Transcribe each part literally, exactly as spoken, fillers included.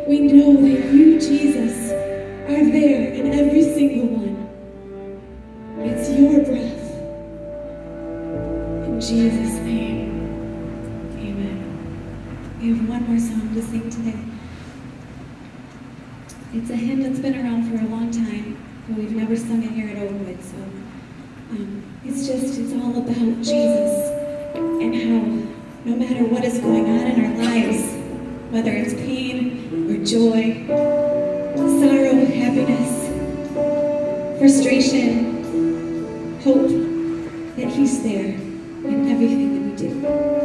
we know that you, Jesus, are there in every single one. It's your breath. In Jesus' name, amen. We have one more song to sing today. It's a hymn that's been around for a long time, but we've never sung it here at Oakwood, so um, it's just, it's all about Jesus and how no matter what is going on in our lives, whether it's pain or joy, sorrow, happiness, frustration, hope, that He's there in everything that we do.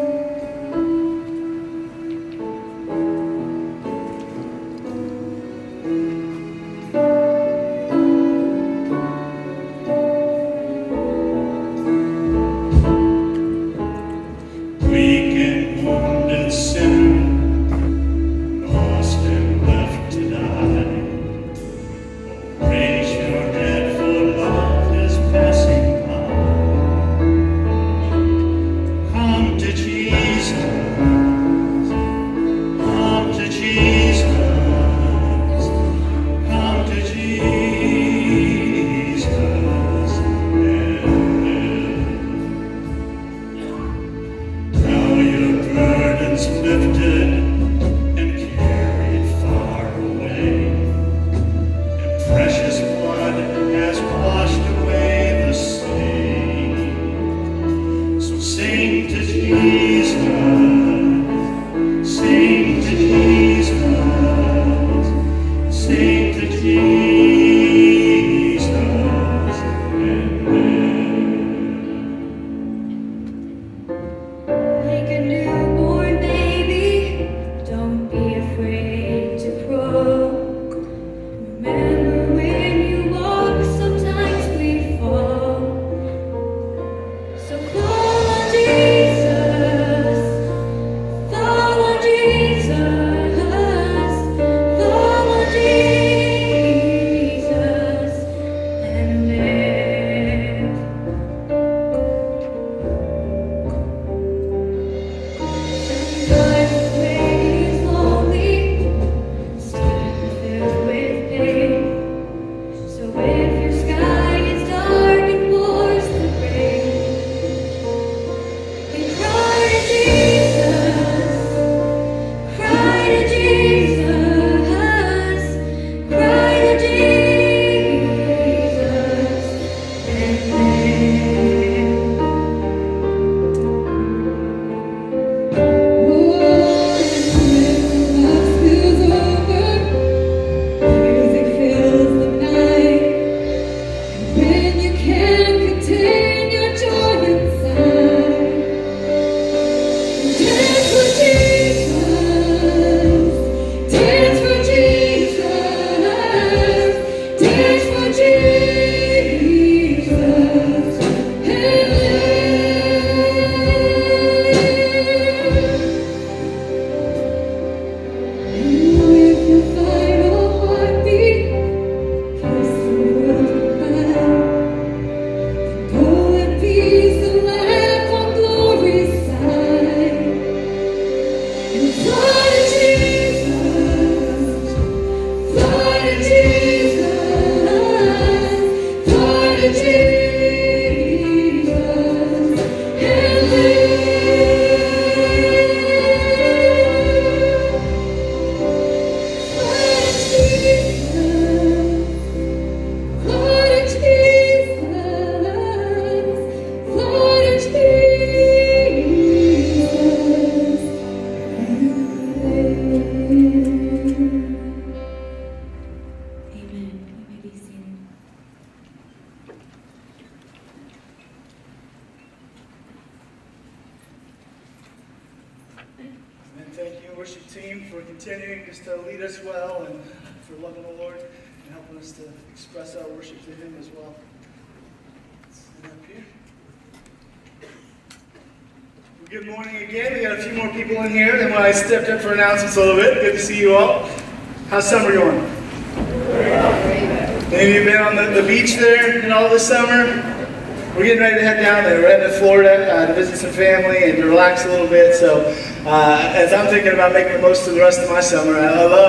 Good morning again. We got a few more people in here than when I stepped up for announcements a little bit. Good to see you all. How's summer going? Any of you been on the, the beach there and all this summer? We're getting ready to head down there. We're heading to Florida uh, to visit some family and to relax a little bit. So uh, as I'm thinking about making the most of the rest of my summer, I, I love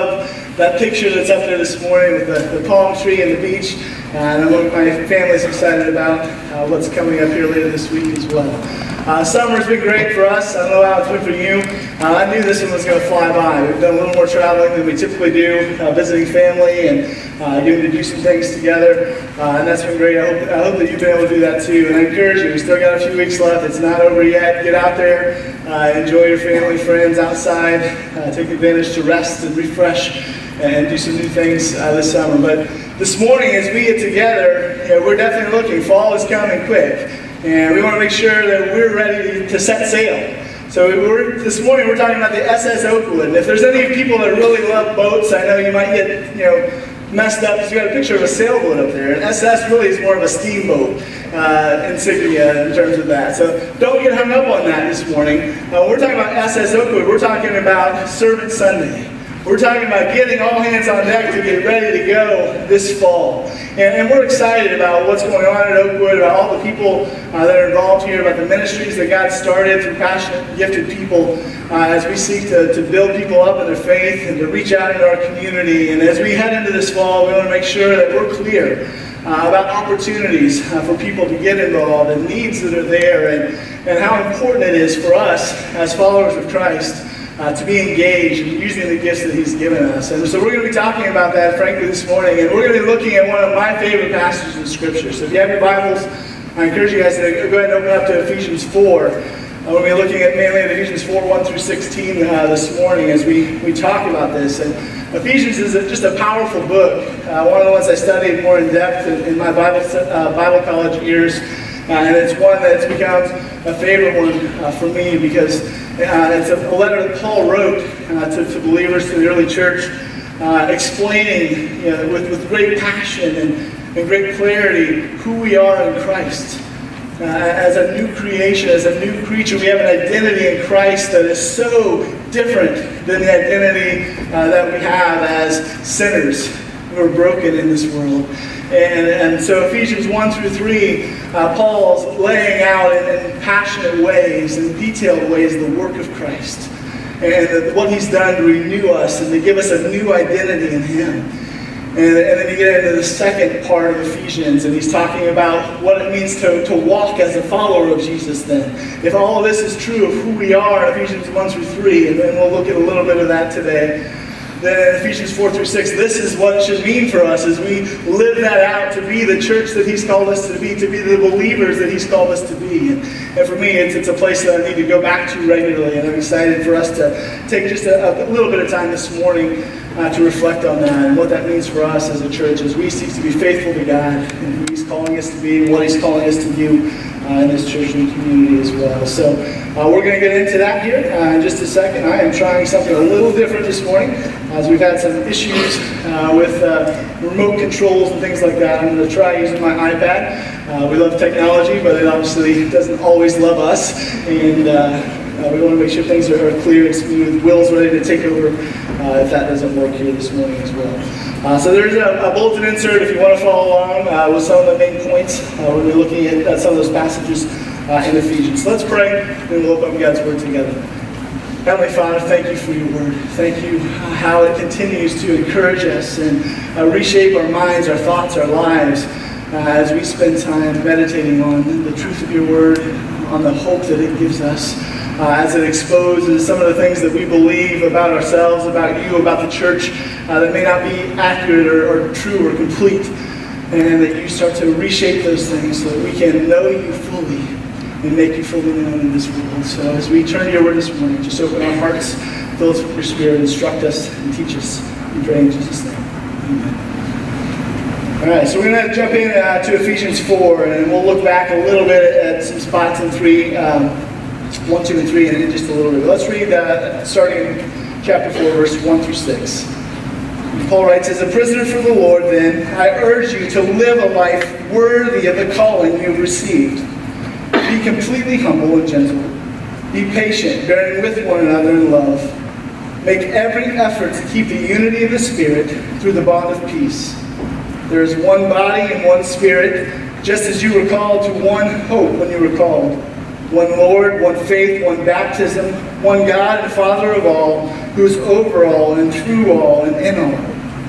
that picture that's up there this morning with the, the palm tree and the beach. Uh, and I know my family's excited about uh, what's coming up here later this week as well. Uh, summer's been great for us. I don't know how it's been for you. Uh, I knew this one was going to fly by. We've done a little more traveling than we typically do, uh, visiting family and uh, getting to do some things together. Uh, and that's been great. I hope, I hope that you've been able to do that too. And I encourage you, we still got a few weeks left. It's not over yet. Get out there, uh, enjoy your family, friends outside, uh, take advantage to rest and refresh and do some new things uh, this summer. But this morning, as we get together, you know, we're definitely looking. Fall is coming quick. And we want to make sure that we're ready to set sail. So we're, this morning we're talking about the S S Oakwood. And if there's any people that really love boats, I know you might get you know messed up because you got a picture of a sailboat up there. And S S really is more of a steamboat uh, insignia in terms of that. So don't get hung up on that this morning. Uh, we're talking about S S Oakwood. We're talking about Servant Sunday. We're talking about getting all hands on deck to get ready to go this fall. And, and we're excited about what's going on at Oakwood, about all the people uh, that are involved here, about the ministries that God started through passionate, gifted people uh, as we seek to, to build people up in their faith and to reach out into our community. And as we head into this fall, we want to make sure that we're clear uh, about opportunities uh, for people to get involved and needs that are there and, and how important it is for us as followers of Christ Uh, to be engaged in using the gifts that He's given us. And so we're going to be talking about that, frankly, this morning. And we're going to be looking at one of my favorite passages of Scripture. So if you have your Bibles, I encourage you guys to go ahead and open up to Ephesians four. Uh, we'll be looking at mainly at Ephesians four, one through sixteen uh, this morning as we, we talk about this. And Ephesians is a, just a powerful book. Uh, one of the ones I studied more in depth in, in my Bible, uh, Bible college years. Uh, and it's one that's become a favorite one uh, for me because uh, it's a, a letter that Paul wrote uh, to, to believers, to the early church, uh, explaining you know, with, with great passion and, and great clarity who we are in Christ. Uh, as a new creation, as a new creature, we have an identity in Christ that is so different than the identity uh, that we have as sinners who are broken in this world. And, and so Ephesians one through three, uh, Paul's laying out in, in passionate ways and detailed ways the work of Christ and the, what He's done to renew us and to give us a new identity in Him. And, and then you get into the second part of Ephesians, and he's talking about what it means to, to walk as a follower of Jesus then. If all of this is true of who we are in Ephesians one through three, and then we'll look at a little bit of that today, then in Ephesians four through six, this is what it should mean for us as we live that out to be the church that He's called us to be, to be the believers that He's called us to be. And, and for me, it's, it's a place that I need to go back to regularly, and I'm excited for us to take just a, a little bit of time this morning uh, to reflect on that and what that means for us as a church as we seek to be faithful to God and who He's calling us to be and what He's calling us to do uh, in this church and community as well. So uh, we're going to get into that here uh, in just a second. I am trying something a little different this morning. As we've had some issues uh, with uh, remote controls and things like that, I'm going to try using my iPad. Uh, we love technology, but it obviously doesn't always love us. And uh, uh, we want to make sure things are, are clear and smooth. Will's ready to take over uh, if that doesn't work here this morning as well. Uh, so there's a, a bulletin insert if you want to follow along uh, with some of the main points. Uh, we'll be looking at, at some of those passages uh, in Ephesians. So let's pray, and we'll open God's Word together. Heavenly Father, thank you for your word. Thank you how it continues to encourage us and uh, reshape our minds, our thoughts, our lives uh, as we spend time meditating on the truth of your word, on the hope that it gives us, uh, as it exposes some of the things that we believe about ourselves, about you, about the church uh, that may not be accurate or, or true or complete, and that you start to reshape those things so that we can know you fully and make you fully known in this world. So as we turn to your word this morning, just open our hearts, fill us with your spirit, instruct us and teach us. We pray in Jesus' name. Amen. All right, so we're going to jump in uh, to Ephesians four, and we'll look back a little bit at some spots in three, um, one, two, and three, and in just a little bit. Let's read uh, starting in chapter four, verse one through six. Paul writes, "As a prisoner for the Lord, then, I urge you to live a life worthy of the calling you have received. Be completely humble and gentle. Be patient, bearing with one another in love. Make every effort to keep the unity of the Spirit through the bond of peace. There is one body and one Spirit, just as you were called to one hope when you were called. one Lord, one faith, one baptism, one God and Father of all, who is over all and through all and in all.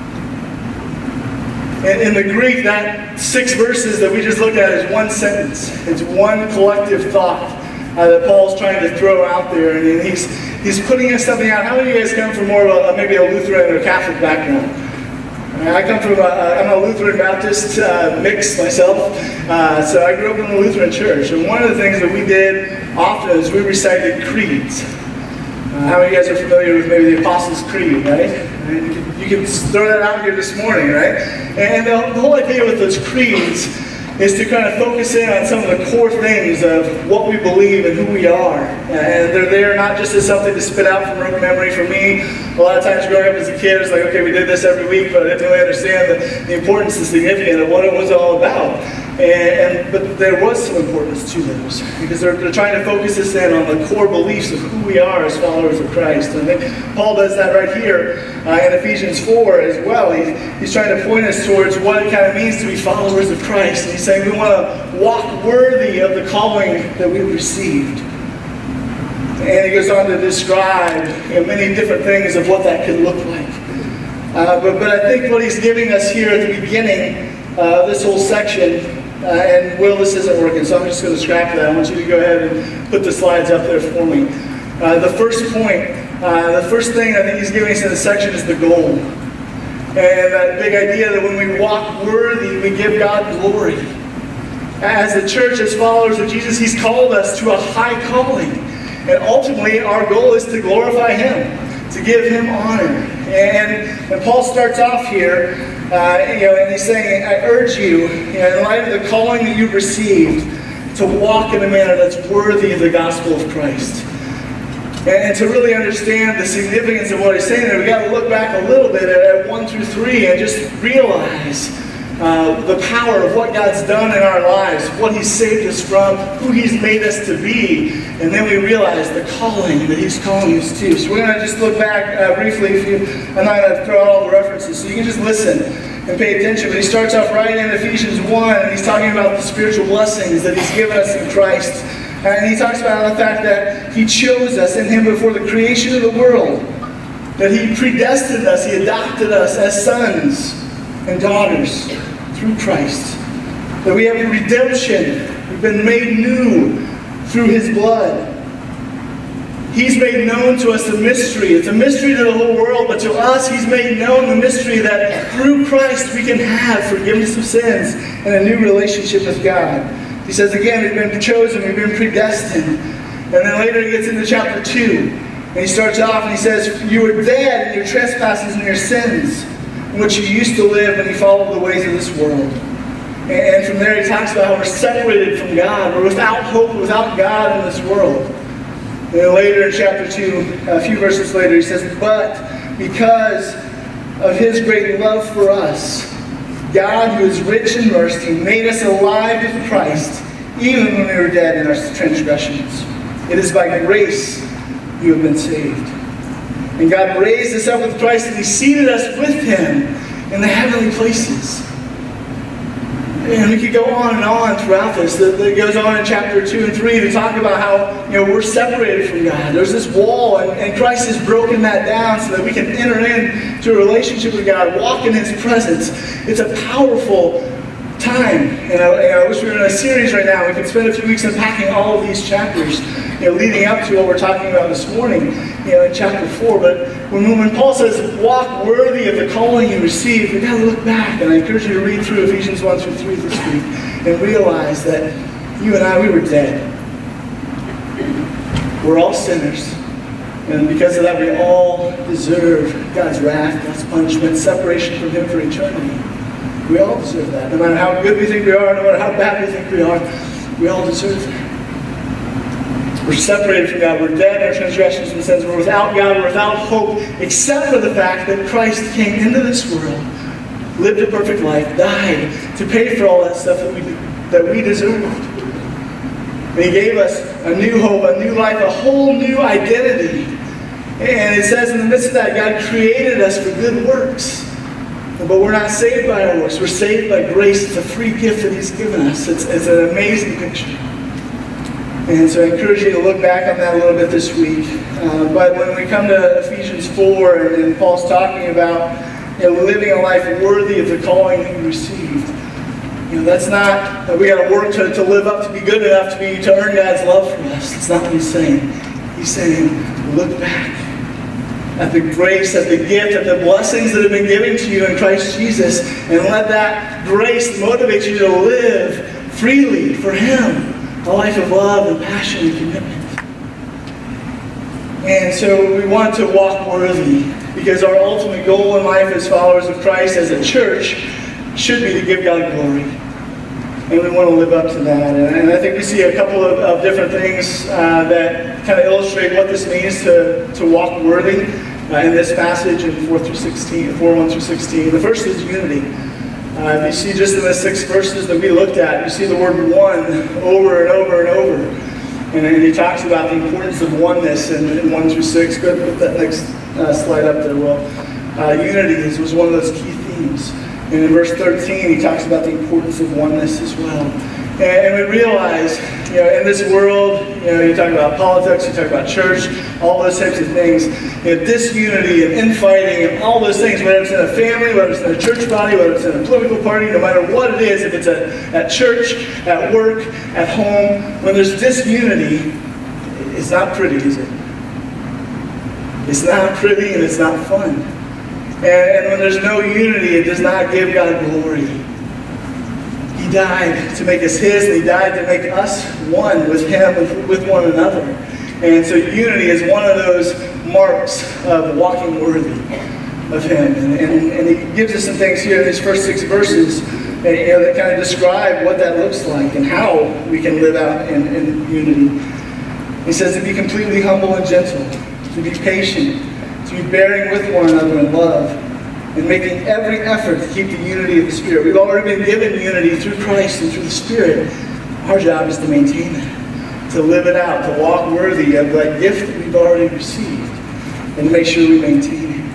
And in the Greek, that six verses that we just looked at is one sentence. It's one collective thought uh, that Paul's trying to throw out there. And he's, he's putting us something out. How many of you guys come from more of a, maybe a Lutheran or Catholic background? I come from a, I'm a Lutheran Baptist uh, mix myself, uh, so I grew up in the Lutheran church. And one of the things that we did often is we recited creeds. Uh, how many of you guys are familiar with maybe the Apostles' Creed, right? You can throw that out here this morning, right? And the, the whole idea with those creeds is to kind of focus in on some of the core things of what we believe and who we are. And they're there not just as something to spit out from rote memory. For me, a lot of times growing up as a kid, it's like, okay, we did this every week, but I didn't really understand the, the importance and significance of what it was all about. And, and But there was some importance to those, because they're, they're trying to focus us in on the core beliefs of who we are as followers of Christ. And I think Paul does that right here uh, in Ephesians four as well. He's, he's trying to point us towards what it kind of means to be followers of Christ. And he's saying we want to walk worthy of the calling that we've received. And he goes on to describe, you know, many different things of what that could look like. Uh, but, but I think what he's giving us here at the beginning of uh, this whole section, uh, and Will, this isn't working, so I'm just going to scrap that. I want you to go ahead and put the slides up there for me. Uh, the first point, uh, the first thing I think he's giving us in this section is the goal. And that big idea that when we walk worthy, we give God glory. As a church, as followers of Jesus, he's called us to a high calling. And ultimately, our goal is to glorify him, to give him honor. And, and Paul starts off here, uh, you know, and he's saying, I urge you, you know, in light of the calling that you've received, to walk in a manner that's worthy of the gospel of Christ. And, and to really understand the significance of what he's saying there, we've got to look back a little bit at one through three and just realize Uh, the power of what God's done in our lives, what he's saved us from, who he's made us to be, and then we realize the calling that he's calling us to. So we're going to just look back uh, briefly. If you, I'm not going to throw out all the references, so you can just listen and pay attention. But he starts off right in Ephesians one, and he's talking about the spiritual blessings that he's given us in Christ. And he talks about the fact that he chose us in him before the creation of the world, that he predestined us, he adopted us as sons and daughters through Christ. That we have redemption. We've been made new through his blood. He's made known to us the mystery. It's a mystery to the whole world, but to us he's made known the mystery that through Christ we can have forgiveness of sins and a new relationship with God. He says again, we've been chosen, we've been predestined. And then later he gets into chapter two. And he starts off and he says, you were dead in your trespasses and your sins, in which you used to live when you followed the ways of this world. And from there he talks about how we're separated from God. We're without hope, without God in this world. And then later in chapter two, a few verses later, he says, but because of his great love for us, God, who is rich in mercy, made us alive with Christ, even when we were dead in our transgressions. It is by grace you have been saved. And God raised us up with Christ, and he seated us with him in the heavenly places. And we could go on and on throughout this. It goes on in chapter two and three to talk about how, you know, we're separated from God. There's this wall, and, and Christ has broken that down so that we can enter into a relationship with God, walk in his presence. It's a powerful time. And I, and I wish we were in a series right now. We could spend a few weeks unpacking all of these chapters, you know, leading up to what we're talking about this morning, you know, in chapter four. But when, when Paul says, walk worthy of the calling you received, we've got to look back. And I encourage you to read through Ephesians one through three this week and realize that you and I, we were dead. We're all sinners. And because of that, we all deserve God's wrath, God's punishment, separation from him for eternity. We all deserve that. No matter how good we think we are, no matter how bad we think we are, we all deserve that. We're separated from God. We're dead in our transgressions and sins. We're without God. We're without hope, except for the fact that Christ came into this world, lived a perfect life, died to pay for all that stuff that we, that we deserved. And he gave us a new hope, a new life, a whole new identity. And it says in the midst of that, God created us for good works. But we're not saved by our works. We're saved by grace. It's a free gift that he's given us. It's, it's an amazing picture. And so I encourage you to look back on that a little bit this week. Uh, but when we come to Ephesians four, and, and Paul's talking about, you know, living a life worthy of the calling that you received, you know, that's not that we got to work to, to live up, to be good enough to be to earn God's love for us. That's not what he's saying. He's saying, look back at the grace, at the gift, at the blessings that have been given to you in Christ Jesus, and let that grace motivate you to live freely for him, a life of love and passion and commitment. And so we want to walk worthy, because our ultimate goal in life as followers of Christ, as a church, should be to give God glory. And we want to live up to that. And I think we see a couple of, of different things uh, that kind of illustrate what this means to, to walk worthy uh, in this passage in four through sixteen, four one through sixteen. The first is unity. Uh, you see just in the six verses that we looked at, you see the word one over and over and over. And, and he talks about the importance of oneness in, in one through six. Go ahead and put that next uh, slide up there, Will. Uh, unity is, was one of those key themes. And in verse thirteen, he talks about the importance of oneness as well. And, and we realize, you know, in this world, you know, you talk about politics, you talk about church, all those types of things, you know, disunity and infighting and all those things, whether it's in a family, whether it's in a church body, whether it's in a political party, no matter what it is, if it's at, at church, at work, at home, when there's disunity, it's not pretty, is it? It's not pretty and it's not fun. And, and when there's no unity, it does not give God glory. He died to make us his, and he died to make us one with him, with, with one another. And so unity is one of those marks of walking worthy of him. And, and, and he gives us some things here in these first six verses, and, you know, that kind of describe what that looks like and how we can live out in, in unity. He says to be completely humble and gentle, to be patient, to be bearing with one another in love, and making every effort to keep the unity of the Spirit. We've already been given unity through Christ and through the Spirit. Our job is to maintain it, to live it out, to walk worthy of that gift that we've already received, and to make sure we maintain it.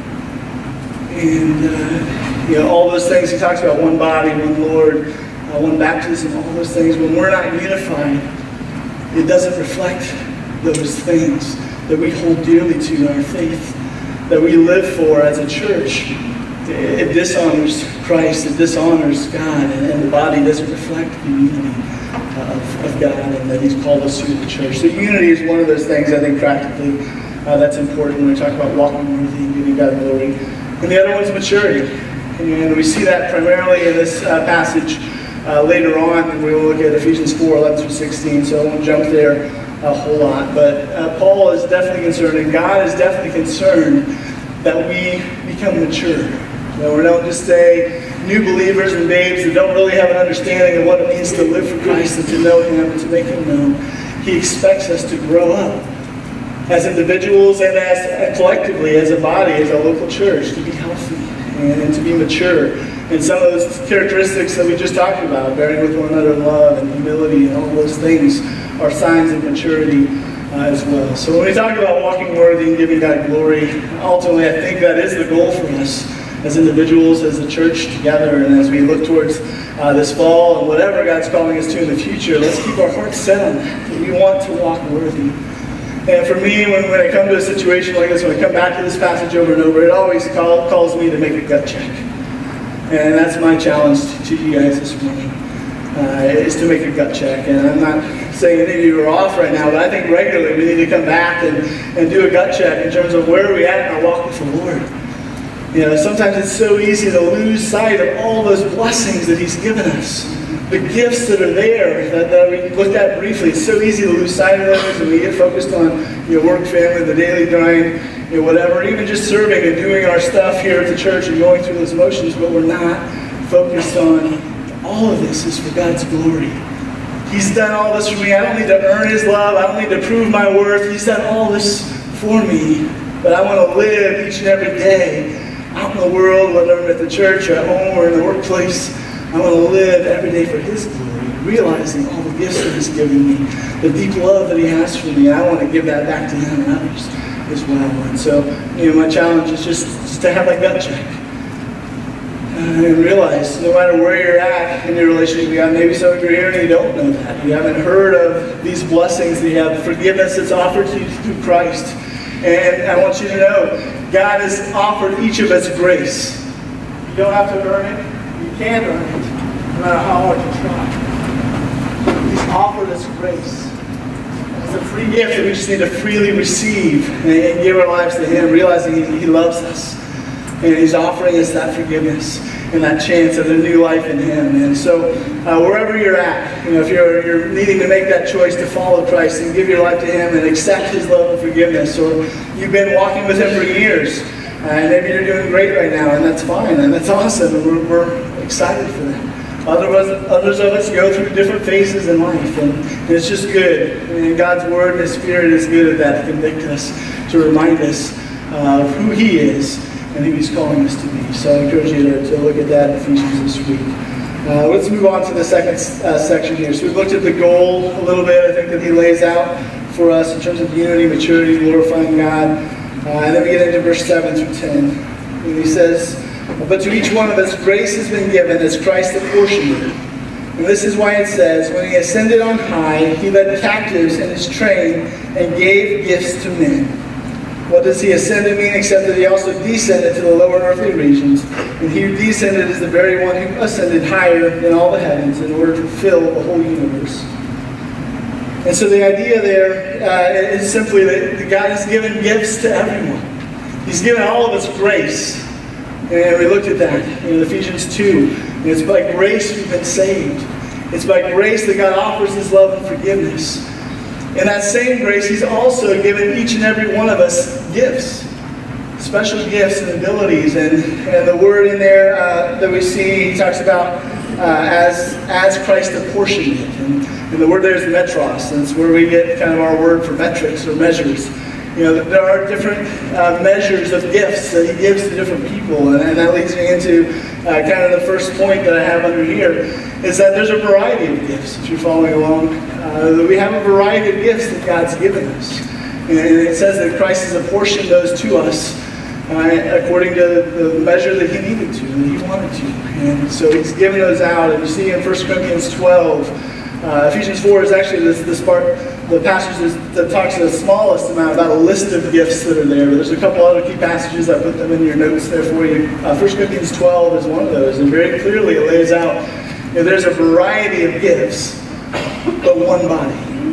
And uh, you know, all those things he talks about, one body, one Lord, uh, one baptism, all those things. When we're not unified, it doesn't reflect those things that we hold dearly to in our faith, that we live for as a church. It dishonors Christ, it dishonors God, and, and the body doesn't reflect the unity of, of God and that he's called us to the church. So unity is one of those things, I think, practically, uh, that's important when we talk about walking worthy and giving God glory. And the other one's maturity. And we see that primarily in this uh, passage uh, later on, and we will look at Ephesians four, eleven through sixteen, so I won't jump there a whole lot. But uh, Paul is definitely concerned, and God is definitely concerned that we become mature. That we don't just stay new believers and babes that don't really have an understanding of what it means to live for Christ and to know him and to make him known. He expects us to grow up as individuals and as uh, collectively as a body, as a local church, to be healthy and, and to be mature. And some of those characteristics that we just talked about, bearing with one another in love and humility and all those things, are signs of maturity uh, as well. So when we talk about walking worthy and giving God glory, ultimately I think that is the goal for us as individuals, as a church together, and as we look towards uh, this fall and whatever God's calling us to in the future, let's keep our hearts set on that, that we want to walk worthy. And for me, when, when I come to a situation like this, when I come back to this passage over and over, it always call, calls me to make a gut check. And that's my challenge to you guys this morning, uh, is to make a gut check. And I'm not saying any of you are off right now, but I think regularly we need to come back and, and do a gut check in terms of where are we at in our walk with the Lord. You know, sometimes it's so easy to lose sight of all those blessings that he's given us. The gifts that are there that, that we looked at briefly. It's so easy to lose sight of those, and we get focused on your work, family, the daily grind, you know, whatever, even just serving and doing our stuff here at the church and going through those motions, but we're not focused on all of this is for God's glory. He's done all this for me. I don't need to earn his love. I don't need to prove my worth. He's done all this for me, but I want to live each and every day out in the world, whether I'm at the church or at home or in the workplace. I want to live every day for his glory, realizing all the gifts that he's given me, the deep love that he has for me, and I want to give that back to him and others as well. And so, you know, my challenge is just, just to have that gut check. and realize no matter where you're at in your relationship with God, maybe some of you are here and you don't know that. You haven't heard of these blessings that you have, forgiveness that's offered to you through Christ. And I want you to know, God has offered each of us grace. You don't have to earn it. You can't earn it, no matter how hard you try. He's offered us grace. It's a free gift that we just need to freely receive and give our lives to Him, realizing He, he loves us. And He's offering us that forgiveness and that chance of a new life in Him. And so uh, wherever you're at, you know, if you're, you're needing to make that choice to follow Christ and give your life to Him and accept His love and forgiveness, or you've been walking with Him for years, uh, and maybe you're doing great right now, and that's fine, and that's awesome, and we're, we're excited for that. Other of us, others of us go through different phases in life, and it's just good. I mean, God's Word and His Spirit is good at that, to convict us, to remind us uh, of who He is and who He's calling us to be. So I encourage you to, to look at that in Ephesians this week. Uh, let's move on to the second uh, section here. So we've looked at the goal a little bit, I think, that He lays out for us in terms of unity, maturity, glorifying God. Uh, and then we get into verse seven through ten. And he says, "But to each one of us grace has been given as Christ apportioned it. And this is why it says, when He ascended on high, He led captives in His train and gave gifts to men." What does He ascended mean except that He also descended to the lower earthly regions? And He who descended is the very one who ascended higher than all the heavens in order to fill the whole universe. And so the idea there uh, is simply that God has given gifts to everyone. He's given all of us grace. And we looked at that in Ephesians two. And it's by grace we've been saved. It's by grace that God offers His love and forgiveness. In that same grace, He's also given each and every one of us gifts. Special gifts and abilities. And, and the word in there uh, that we see, He talks about uh, as, as Christ apportioned it. And, and the word there is metros. And it's where we get kind of our word for metrics or measures. You know, there are different uh, measures of gifts that He gives to different people. And, and that leads me into uh, kind of the first point that I have under here, is that there's a variety of gifts, if you're following along. Uh, we have a variety of gifts that God's given us. And it says that Christ has apportioned those to us uh, according to the measure that He needed to, that He wanted to. And so He's given those out. And you see in First Corinthians twelve, uh, Ephesians four is actually this, this part, the passage that talks the smallest amount about a list of gifts that are there. But there's a couple other key passages. I put them in your notes there for you. Uh, First Corinthians twelve is one of those. And very clearly it lays out, you know, there's a variety of gifts, but one body.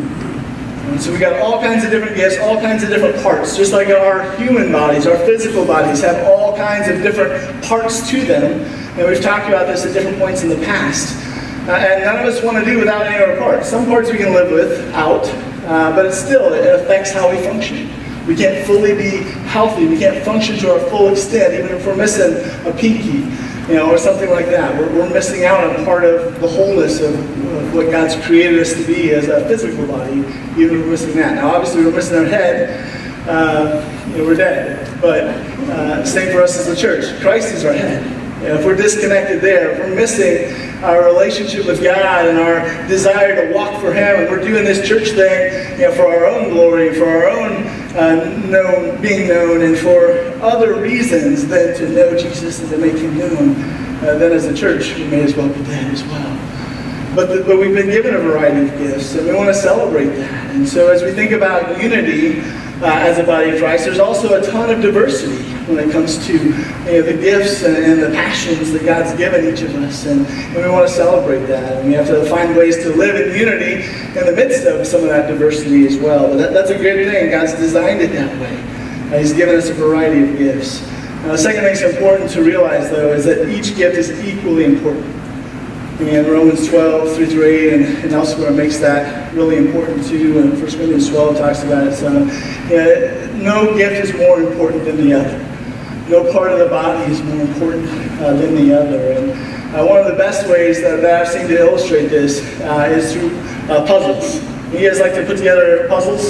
And so we got all kinds of different gifts, all kinds of different parts. Just like our human bodies, our physical bodies have all kinds of different parts to them. And we've talked about this at different points in the past. Uh, and none of us want to do without any of our parts. Some parts we can live without, uh, but it still, it affects how we function. We can't fully be healthy. We can't function to our full extent, even if we're missing a pinky, you know, or something like that. We're, we're missing out on part of the wholeness of, of what God's created us to be as a physical body, even if we're missing that. Now, obviously, we're missing our head. Uh, you know, we're dead. But uh, same for us as the church. Christ is our head. You know, if we're disconnected there, if we're missing our relationship with God and our desire to walk for Him, and we're doing this church thing, you know, for our own glory, for our own uh, known, being known, and for other reasons than to know Jesus and to make Him known, uh, then as a church, we may as well be dead as well. But, the, but we've been given a variety of gifts, and we want to celebrate that. And so as we think about unity uh, as a body of Christ, there's also a ton of diversity when it comes to, you know, the gifts and, and the passions that God's given each of us. And, and we want to celebrate that. And we have to find ways to live in unity in the midst of some of that diversity as well. But that, that's a good thing. God's designed it that way. Uh, he's given us a variety of gifts. Uh, the second thing that's important to realize, though, is that each gift is equally important. And Romans twelve, three through eight, and, and elsewhere makes that really important too. And First Corinthians twelve talks about it. So, yeah, no gift is more important than the other. No part of the body is more important uh, than the other. And uh, one of the best ways that, that I've seen to illustrate this uh, is through uh, puzzles. You guys like to put together puzzles?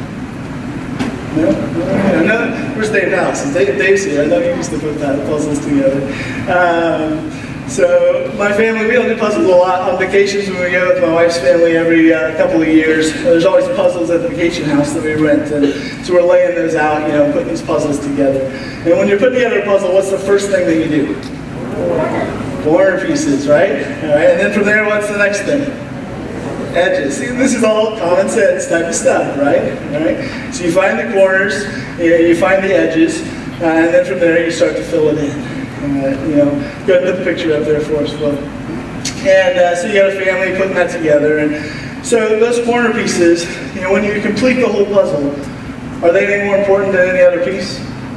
No? No? No? Where's Dave House? Dave, Dave's here. I know he used to put that, puzzles together. Um, so my family, we don't do puzzles a lot on vacations when we go with my wife's family every uh, couple of years. There's always puzzles at the vacation house that we rent. And so we're laying those out, you know, putting these puzzles together. And when you're putting together a puzzle, what's the first thing that you do? Corner pieces, right? All right, and then from there, what's the next thing? Edges. See, this is all common sense type of stuff, right? All right. So you find the corners, you find the edges, uh, and then from there you start to fill it in. Uh, you know, go ahead and put the picture up there for us, Flo. And uh, so you got a family putting that together, and so those corner pieces, you know, when you complete the whole puzzle, are they any more important than any other piece?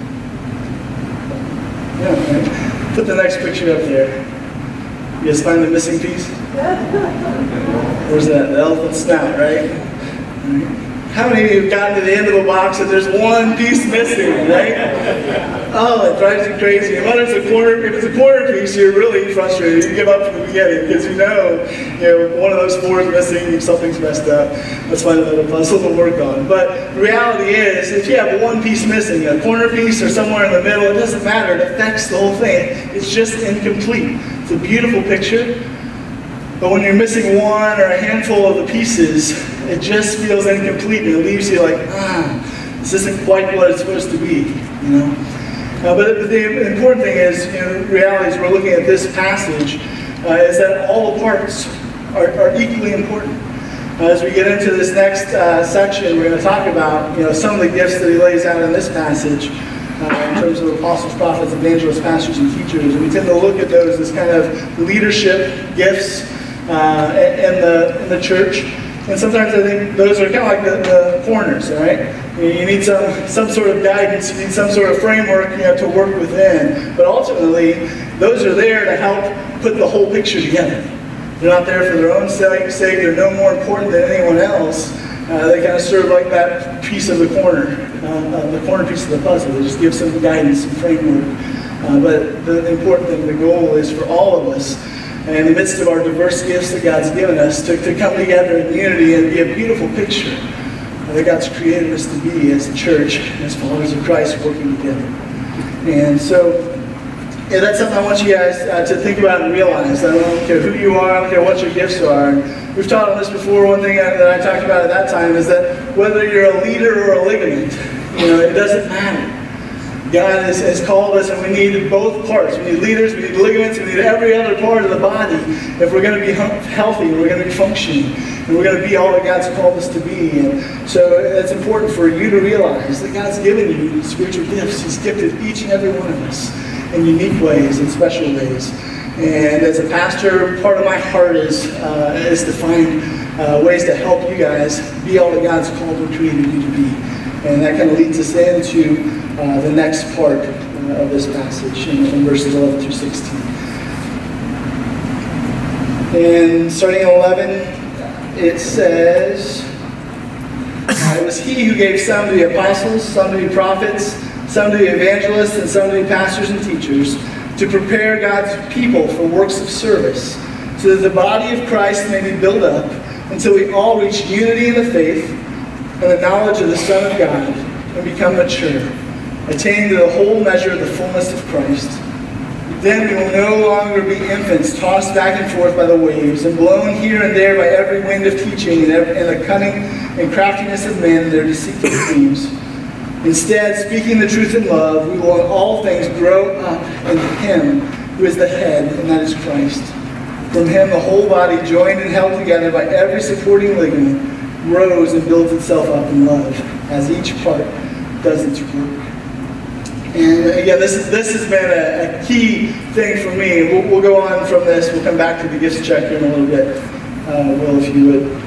Yeah. Right. Put the next picture up there. You guys find the missing piece? Where's that? The elephant snout, right? How many of you have gotten to the end of a box and there's one piece missing, right? Oh, it drives you crazy. And when it's a corner, if it's a corner piece, you're really frustrated. You give up from the beginning because you know, you know, one of those four is missing, something's messed up. Let's find another puzzle to work on. But the reality is, if you have one piece missing, a corner piece or somewhere in the middle, it doesn't matter. It affects the whole thing. It's just incomplete. It's a beautiful picture. But when you're missing one or a handful of the pieces, it just feels incomplete and it leaves you like, ah, this isn't quite what it's supposed to be, you know. Uh, but the important thing is, you know, the reality is we're looking at this passage, uh, is that all the parts are, are equally important. Uh, as we get into this next uh, section, we're going to talk about, you know, some of the gifts that he lays out in this passage uh, in terms of apostles, prophets, evangelists, pastors, and teachers. And we tend to look at those as kind of leadership gifts Uh, in the in the church, and sometimes I think those are kind of like the, the corners, all right? You need some some sort of guidance, you need some sort of framework, you know, to work within. But ultimately, those are there to help put the whole picture together. They're not there for their own sake. They're no more important than anyone else. Uh, they kind of serve like that piece of the corner, uh, uh, the corner piece of the puzzle. They just give some guidance and framework. Uh, but the important thing, the goal is for all of us, in the midst of our diverse gifts that God's given us, to, to come together in unity and be a beautiful picture that God's created us to be as a church, as followers of Christ working together. And so, yeah, that's something I want you guys uh, to think about and realize. I don't care who you are, I don't care what your gifts are. And we've taught on this before. One thing that I talked about at that time is that whether you're a leader or a ligament, you know, it doesn't matter. God has, has called us, and we need both parts. We need leaders, we need ligaments, we need every other part of the body if we're going to be healthy, and we're going to be functioning, and we're going to be all that God's called us to be. And so it's important for you to realize that God's given you spiritual gifts. He's gifted each and every one of us in unique ways, in special ways. And as a pastor, part of my heart is, uh, is to find uh, ways to help you guys be all that God's called and created you to be. And that kind of leads us into uh, the next part uh, of this passage in, in verses eleven through sixteen. And starting at eleven, it says, "It was he who gave some to be apostles, some to be prophets, some to be evangelists, and some to be pastors and teachers, to prepare God's people for works of service, so that the body of Christ may be built up until we all reach unity in the faith and the knowledge of the Son of God, and become mature, attaining to the whole measure of the fullness of Christ. Then we will no longer be infants, tossed back and forth by the waves, and blown here and there by every wind of teaching, and, every, and the cunning and craftiness of men and their deceitful schemes. Instead, speaking the truth in love, we will in all things grow up into Him who is the head, and that is Christ. From Him the whole body, joined and held together by every supporting ligament, grows and builds itself up in love, as each part does its work." And again, this, is, this has been a, a key thing for me. We'll, we'll go on from this. We'll come back to the gifts check here in a little bit. Uh, Will, if you would.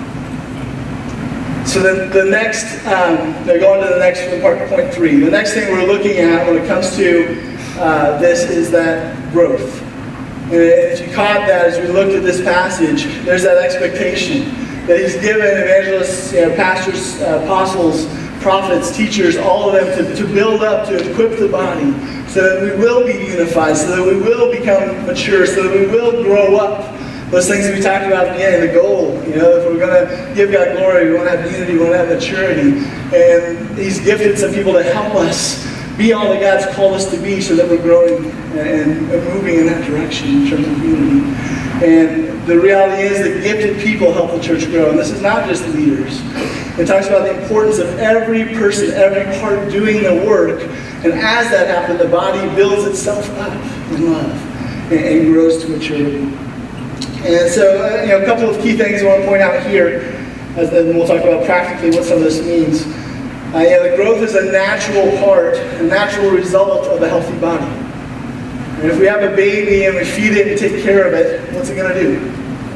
So then the next, um, now go on to the next part, point three. The next thing we're looking at when it comes to uh, this is that growth. And if you caught that as we looked at this passage, there's that expectation that He's given evangelists, you know, pastors, uh, apostles, prophets, teachers, all of them to, to build up, to equip the body, so that we will be unified, so that we will become mature, so that we will grow up. Those things that we talked about at the beginning, the goal, you know, if we're going to give God glory, we want to have unity, we want to have maturity. And He's gifted some people to help us be all that God's called us to be, so that we're growing and, and moving in that direction in terms of unity. And the reality is that gifted people help the church grow. And this is not just leaders. It talks about the importance of every person, every part doing the work. And as that happens, the body builds itself up in love. and, and grows to maturity. And so, uh, you know, a couple of key things I want to point out here, as then we'll talk about practically what some of this means. Uh, yeah, the growth is a natural part, a natural result of a healthy body. And if we have a baby and we feed it and take care of it, what's it going to do?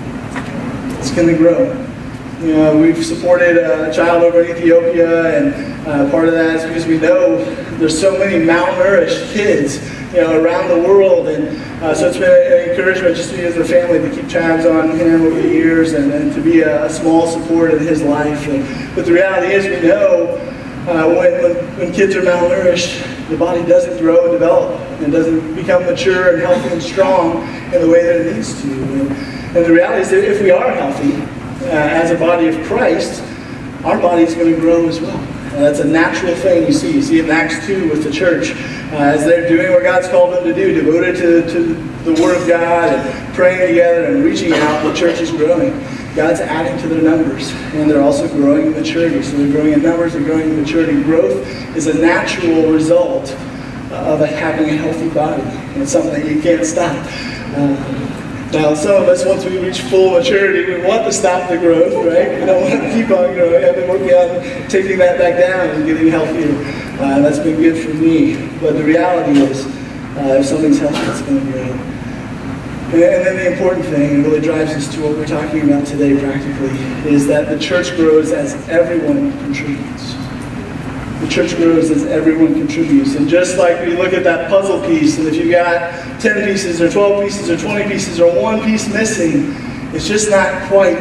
It's going to grow. You know, we've supported a child over in Ethiopia, and uh, part of that is because we know there's so many malnourished kids, you know, around the world, and uh, so it's been an encouragement just to be as a family to keep tabs on him over the years, and, and to be a, a small support in his life. And, but the reality is, we know uh, when, when when kids are malnourished, the body doesn't grow and develop, and doesn't become mature and healthy and strong in the way that it needs to. And, and the reality is that if we are healthy uh, as a body of Christ, our body is going to grow as well. Uh, that's a natural thing you see. You see it in Acts two with the church. Uh, as they're doing what God's called them to do, devoted to, to the Word of God and praying together and reaching out, the church is growing. God's adding to their numbers, and they're also growing in maturity. So they're growing in numbers, they're growing in maturity. Growth is a natural result of a, having a healthy body. And it's something that you can't stop. Uh, Now, some of us, once we reach full maturity, we want to stop the growth, right? We don't want to keep on growing. I've been working on taking that back down and getting healthier. Uh, that's been good for me. But the reality is, uh, if something's healthy, it's going to grow. And, and then the important thing, and really drives us to what we're talking about today practically, is that the church grows as everyone contributes. The church grows as everyone contributes. And just like we look at that puzzle piece, and if you've got ten pieces or twelve pieces or twenty pieces or one piece missing, it's just not quite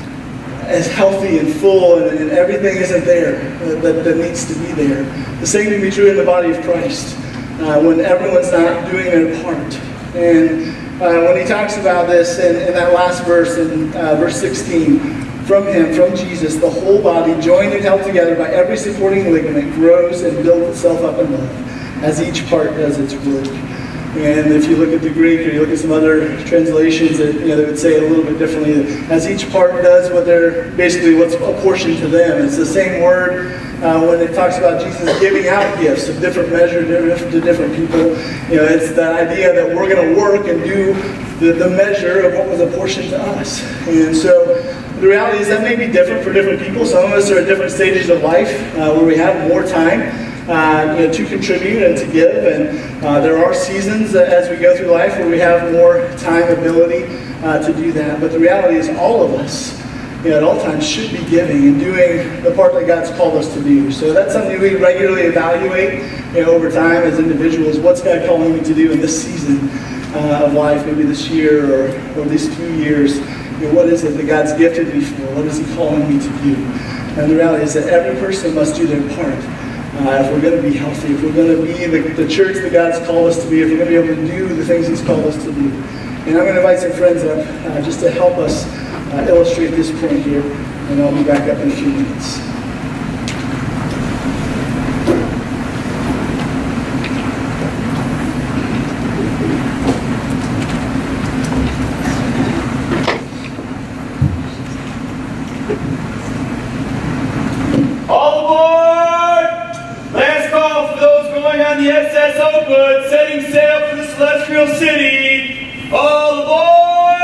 as healthy and full, and, and everything isn't there that, that needs to be there. The same can be true in the body of Christ, uh, when everyone's not doing their part. And uh, when he talks about this in, in that last verse, in uh, verse sixteen, from him, from Jesus, the whole body, joined and held together by every supporting ligament, grows and builds itself up in love, as each part does its work. And if you look at the Greek, or you look at some other translations, that, you know, they would say it a little bit differently. As each part does what they're, basically what's apportioned to them. It's the same word uh, when it talks about Jesus giving out gifts of different measure to different people. You know, it's the idea that we're going to work and do the, the measure of what was apportioned to us. And so the reality is that may be different for different people. Some of us are at different stages of life uh, where we have more time uh, you know, to contribute and to give. And uh, there are seasons as we go through life where we have more time, ability uh, to do that. But the reality is all of us, you know, at all times should be giving and doing the part that God's called us to do. So that's something we regularly evaluate, you know, over time as individuals. What's God calling me to do in this season uh, of life, maybe this year or, or these few years? You know, what is it that God's gifted me for? What is he calling me to do? And the reality is that every person must do their part. Uh, if we're going to be healthy, if we're going to be the, the church that God's called us to be, if we're going to be able to do the things he's called us to do. And I'm going to invite some friends up uh, just to help us uh, illustrate this point here, and I'll be back up in a few minutes. All aboard! Last call for those going on the S S Oakwood, setting sail for the Celestial City. All aboard!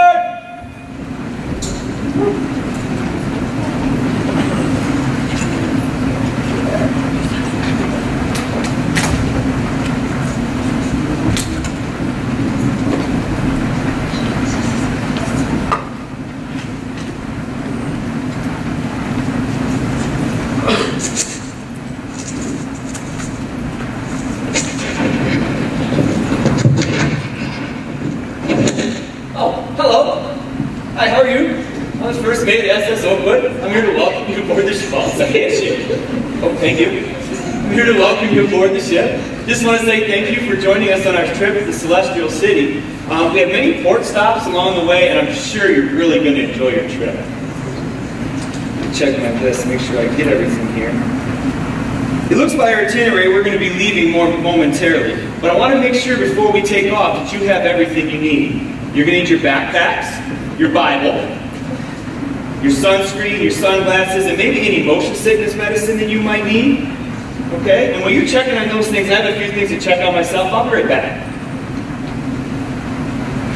First mate at S S Oakwood. I'm here to welcome you aboard the ship. Oh, oh, thank you. I'm here to welcome you aboard the ship. Just want to say thank you for joining us on our trip to the Celestial City. Um, we have many port stops along the way, and I'm sure you're really going to enjoy your trip. Check my list, make sure I get everything here. It looks by our itinerary we're going to be leaving more momentarily, but I want to make sure before we take off that you have everything you need. You're going to need your backpacks, your Bible, your sunscreen, your sunglasses, and maybe any motion sickness medicine that you might need. Okay? And when you're checking on those things, I have a few things to check on myself. I'll be right back.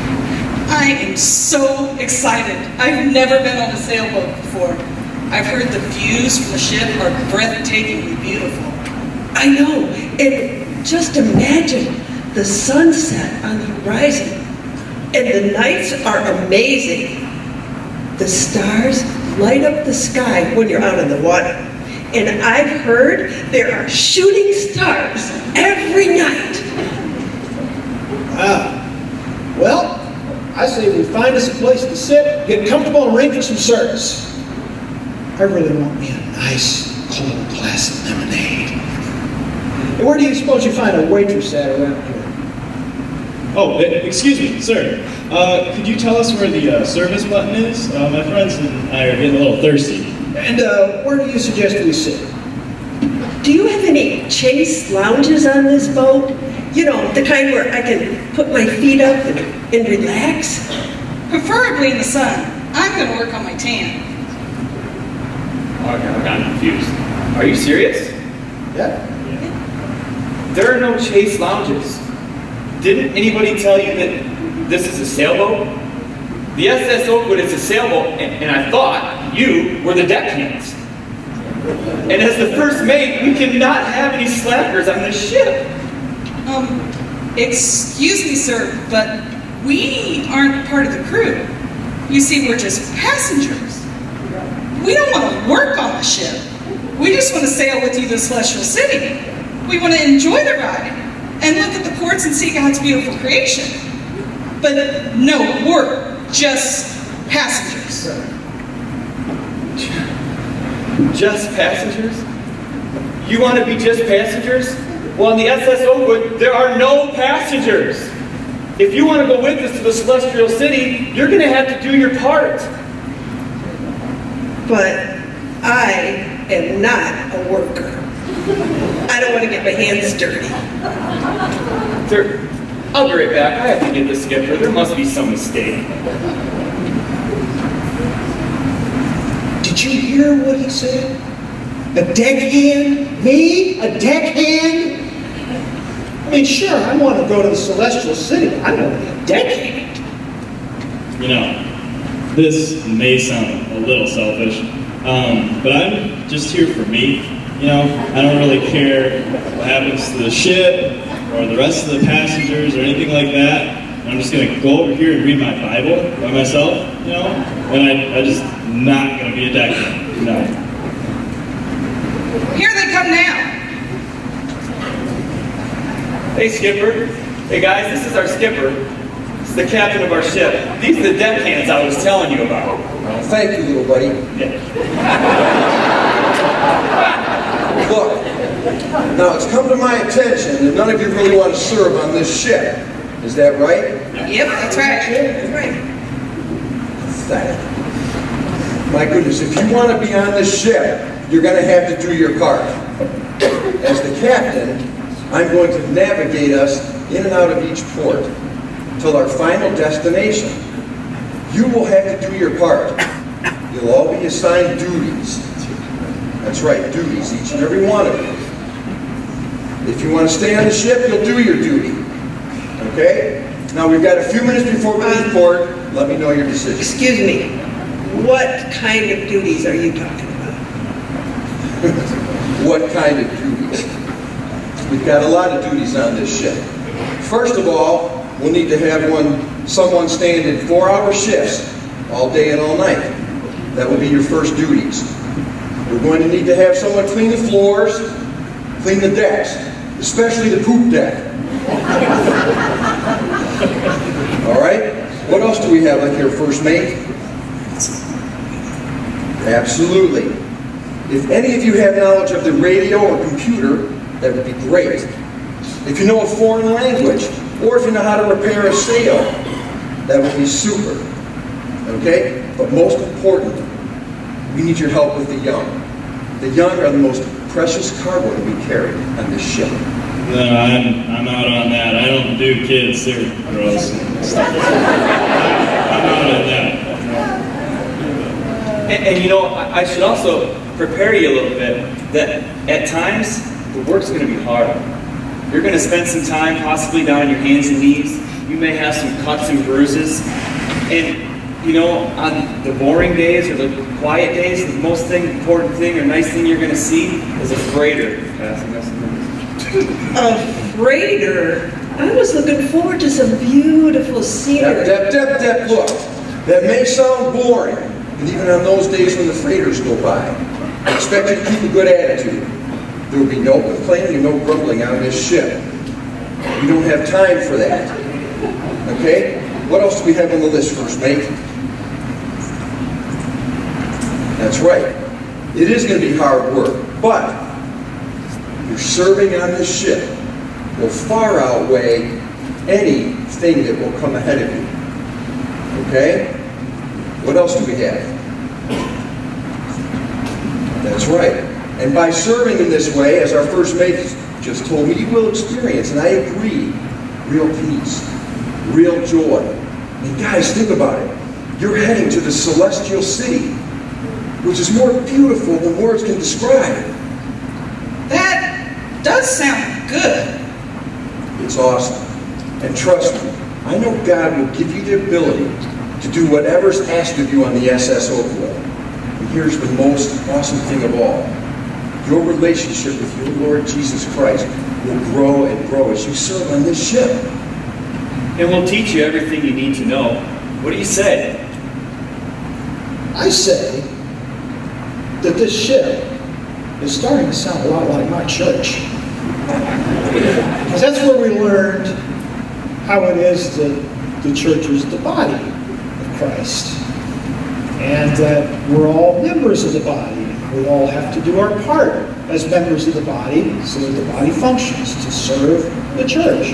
I am so excited. I've never been on a sailboat before. I've heard the views from the ship are breathtakingly beautiful. I know, and just imagine the sunset on the horizon. And the nights are amazing. The stars light up the sky when you're out on the water. And I've heard there are shooting stars every night. Ah, well, I say we find us a place to sit, get comfortable, and ring for some service. I really want me a nice, cold glass of lemonade. And where do you suppose you find a waitress at around here? Oh, excuse me, sir. Uh, could you tell us where the uh, service button is? Uh, my friends and I are getting a little thirsty. And uh, where do you suggest we sit? Do you have any chase lounges on this boat? You know, the kind where I can put my feet up and, and relax? Preferably in the sun. I'm going to work on my tan. Okay, I got confused. Are you serious? Yeah. There are no chase lounges. Didn't anybody tell you that this is a sailboat? The S S Oakwood is a sailboat, and, and I thought you were the deckhands. And as the first mate, we cannot have any slackers on this ship. Um, excuse me, sir, but we aren't part of the crew. You see, we're just passengers. We don't want to work on the ship. We just want to sail with you to the Celestial City. We want to enjoy the ride and look at the ports and see God's beautiful creation. But no, we're just passengers. Just passengers? You want to be just passengers? Well, on the S S Oakwood, there are no passengers. If you want to go with us to the Celestial City, you're going to have to do your part. But I am not a worker. I don't want to get my hands dirty. There, I'll be right back. I have to get the skipper. There must be some mistake. Did you hear what he said? A deckhand? Me? A deckhand? I mean, sure, I want to go to the Celestial City, but I don't want to be a deckhand. You know, this may sound a little selfish, um, but I'm just here for me. You know, I don't really care what happens to the ship or the rest of the passengers or anything like that. I'm just going to go over here and read my Bible by myself, you know, and I, I'm just not going to be a deckhand. No. Here they come now. Hey, skipper. Hey, guys, this is our skipper. This is the captain of our ship. These are the deckhands I was telling you about. Well, thank you, little buddy. Yeah. Look, now it's come to my attention that none of you really want to serve on this ship. Is that right? Yep, that's right. That's right. Pathetic. My goodness, if you want to be on this ship, you're going to have to do your part. As the captain, I'm going to navigate us in and out of each port till our final destination. You will have to do your part. You'll all be assigned duties. That's right, duties, each and every one of you. If you want to stay on the ship, you'll do your duty. Okay? Now we've got a few minutes before we leave port. Let me know your decision. Excuse me. What kind of duties are you talking about? What kind of duties? We've got a lot of duties on this ship. First of all, we'll need to have one, someone stand in four-hour shifts all day and all night. That will be your first duties. We're going to need to have someone clean the floors, clean the decks, especially the poop deck. All right? What else do we have like here, first mate? Absolutely. If any of you have knowledge of the radio or computer, that would be great. If you know a foreign language, or if you know how to repair a sail, that would be super. Okay? But most important, we need your help with the young. The young are the most precious cargo that we carry on this ship. No, I'm, I'm out on that. I don't do kids. They're gross. I'm out on that. And, and you know, I, I should also prepare you a little bit that at times the work's going to be hard. You're going to spend some time possibly down on your hands and knees. You may have some cuts and bruises. And, you know, on the boring days or the quiet days, the most thing, important thing or nice thing you're going to see is a freighter passing us. A freighter? I was looking forward to some beautiful scenery. Dep, dep, dep, dep, look. That may sound boring, but even on those days when the freighters go by, I expect you to keep a good attitude. There will be no complaining and no grumbling on this ship. We don't have time for that. Okay? What else do we have on the list, First Mate? That's right. It is going to be hard work, but your serving on this ship will far outweigh anything that will come ahead of you. Okay? What else do we have? That's right. And by serving in this way, as our First Mate just told me, you will experience, and I agree, real peace, real joy. And guys, think about it. You're heading to the celestial city, which is more beautiful than words can describe. That does sound good. It's awesome. And trust me, I know God will give you the ability to do whatever's asked of you on the S S Oakwood. And here's the most awesome thing of all. Your relationship with your Lord Jesus Christ will grow and grow as you serve on this ship. And we'll teach you everything you need to know. What do you say? I say that this ship is starting to sound a lot like my church. Because that's where we learned how it is that the church is the body of Christ. And that we're all members of the body. We all have to do our part as members of the body so that the body functions to serve the church.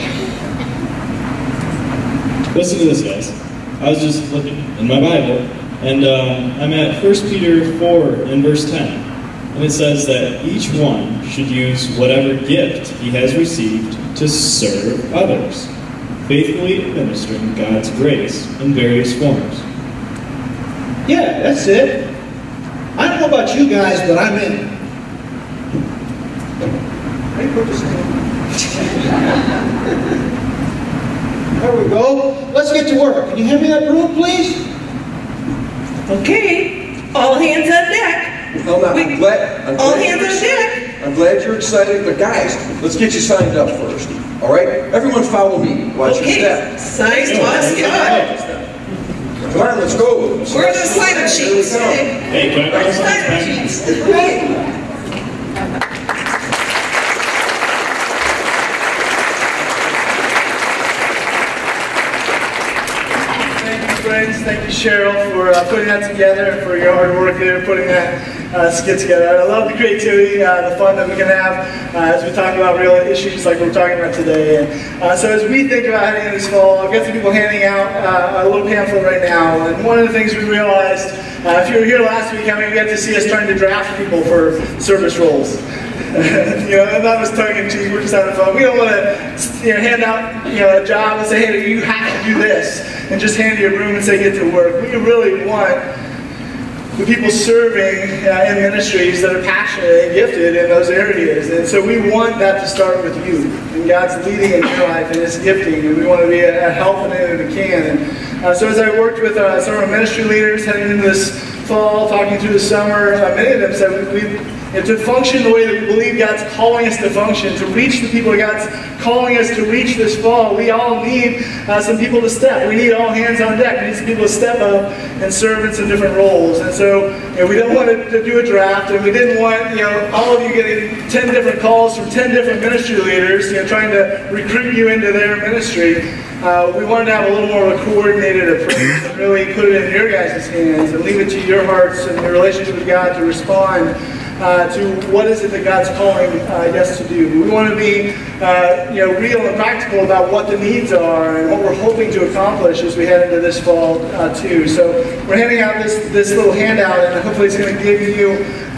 Listen to this, guys. I was just looking in my Bible, and um, I'm at First Peter four and verse ten. And it says that each one should use whatever gift he has received to serve others, faithfully administering God's grace in various forms. Yeah, that's it. I don't know about you guys, but I'm in. How do you put this in? There we go. Let's get to work. Can you hand me that broom, please? Okay, all hands on deck. Well, now, I'm glad, I'm All glad hands you're on excited. deck. I'm glad you're excited, but guys, let's get you signed up first. All right? Everyone follow me. Watch your Okay, step. sign to us, God. Come on, let's go. Where are the sign-up sheets? Hey, can I borrow some Sign-up pen? sheets. Right. Friends, thank you, Cheryl, for uh, putting that together and for your hard work there, putting that uh, skit together. I love the creativity, uh, the fun that we can have uh, as we talk about real issues like we're talking about today. And uh, so as we think about heading into this fall, I've got some people handing out uh, a little pamphlet right now. And one of the things we realized, uh, if you were here last week, how many of you got to see us trying to draft people for service roles? You know, and that was tongue in cheek. We're just having fun. We don't want to, you know, hand out, you know, a job and say, hey, you have to do this, and just hand you a broom and say, get to work. We really want the people serving uh, in ministries that are passionate and gifted in those areas, and so we want that to start with you. And God's leading in your life and His gifting, and we want to be a, a help in it if we can. And uh, so as I worked with uh, some of our ministry leaders heading into this fall, talking through the summer, uh, many of them said we. we And to function the way that we believe God's calling us to function, to reach the people God's calling us to reach this fall, we all need uh, some people to step. We need all hands on deck. We need some people to step up and serve in some different roles. And so, you know, we don't want to, to do a draft, and we didn't want, you know, all of you getting ten different calls from ten different ministry leaders, you know, trying to recruit you into their ministry. Uh, we wanted to have a little more of a coordinated approach and really put it in your guys' hands and leave it to your hearts and your relationship with God to respond Uh, to what is it that God's calling uh, us to do. We want to be uh, you know, real and practical about what the needs are and what we're hoping to accomplish as we head into this fall uh, too. So we're handing out this, this little handout, and hopefully it's going to give you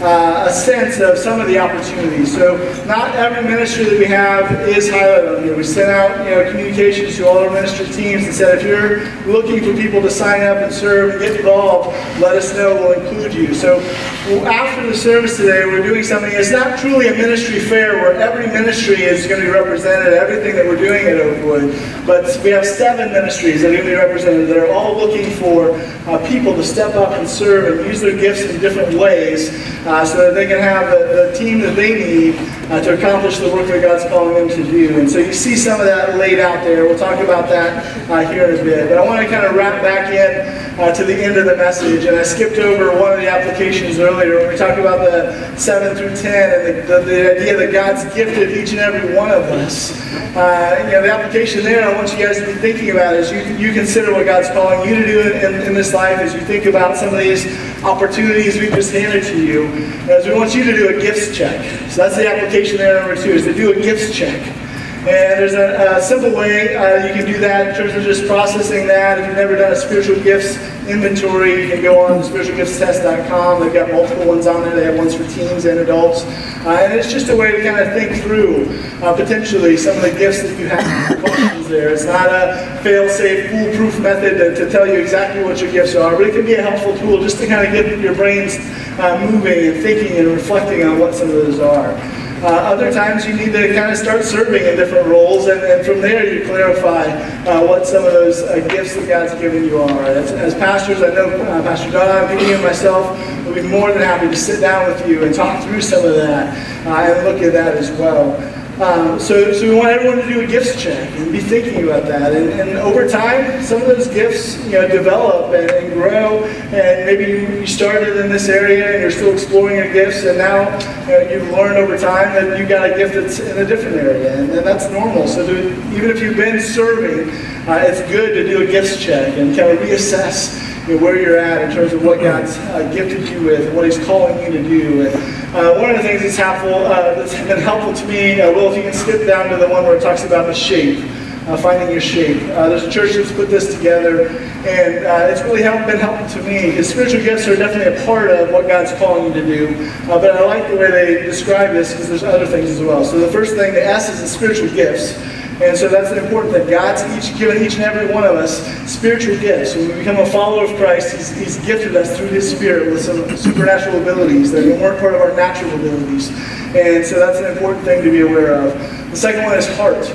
uh, a sense of some of the opportunities. So not every ministry that we have is highlighted on here. We sent out, you know, communications to all our ministry teams and said, if you're looking for people to sign up and serve and get involved, let us know. We'll include you. So after the service today, we're doing something. It's not truly a ministry fair where every ministry is going to be represented, everything that we're doing at Oakwood. But we have seven ministries that are going to be represented that are all looking for uh, people to step up and serve and use their gifts in different ways uh, so that they can have the, the team that they need uh, to accomplish the work that God's calling them to do. And so you see some of that laid out there. We'll talk about that uh, here in a bit. But I want to kind of wrap back in uh, to the end of the message. And I skipped over one of the applications earlier when we talked about the seven through ten and the, the, the idea that God's gifted each and every one of us. Uh, you know, the application there I want you guys to be thinking about is you, you consider what God's calling you to do in, in this life as you think about some of these opportunities we've just handed to you. As we want you to do a gifts check. So that's the application there, number two, is to do a gifts check. And there's a, a simple way uh, you can do that in terms of just processing that. If you've never done a spiritual gifts inventory, you can go on to spiritual gifts test dot com. They've got multiple ones on there. They have ones for teens and adults. Uh, and it's just a way to kind of think through uh, potentially some of the gifts that you have questions there. It's not a fail-safe, foolproof method to, to tell you exactly what your gifts are, but it can be a helpful tool just to kind of get your brains uh, moving and thinking and reflecting on what some of those are. Uh, other times you need to kind of start serving in different roles, and, and from there you clarify uh, what some of those uh, gifts that God's given you are. As, as pastors, I know uh, Pastor Don, me, and myself will be more than happy to sit down with you and talk through some of that uh, and look at that as well. Um, so, so we want everyone to do a gifts check and be thinking about that. And, and over time, some of those gifts, you know, develop and, and grow. And maybe you, you started in this area and you're still exploring your gifts, and now you know, you've learned over time that you've got a gift that's in a different area, and, and that's normal. So to, even if you've been serving, uh, it's good to do a gifts check and kind of reassess you know, where you're at in terms of what God's uh, gifted you with and what He's calling you to do. And, uh, one of the things that's helpful, uh, that's been helpful to me, uh, Will, if you can skip down to the one where it talks about the shape, uh, finding your shape. Uh, there's a church that's put this together, and uh, it's really helped, been helpful to me. His spiritual gifts are definitely a part of what God's calling you to do, uh, but I like the way they describe this because there's other things as well. So the first thing, the S is the spiritual gifts. And so that's an important thing. God's each, given each and every one of us spiritual gifts. When we become a follower of Christ, He's, he's gifted us through His Spirit with some supernatural abilities that weren't part of our natural abilities. And so that's an important thing to be aware of. The second one is heart.